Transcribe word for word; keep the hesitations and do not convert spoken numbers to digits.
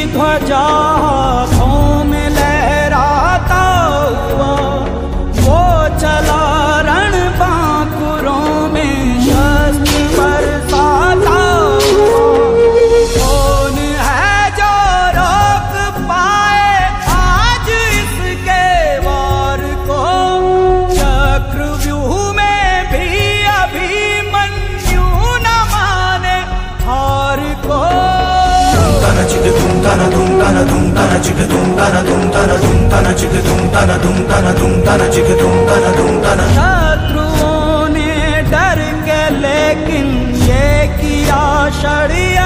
ध्वजा हाथों में लहराता हुआ वो चला रण बांकुरों में शस्त्र बरसाता हुआ। कौन है जो रोक पाए आज इसके वार को? चक्रव्यूह में भी अभिमन्यु न माने हार को। चिक तुम तना तुम तना तुम तना चिक तुम तना तुम तना तुम तना चिक तुम तना तुम तना तुम तना चिक तुम तना तुम तना। शत्रुओं ने डर के लेकिन ये किया षड्यंत्र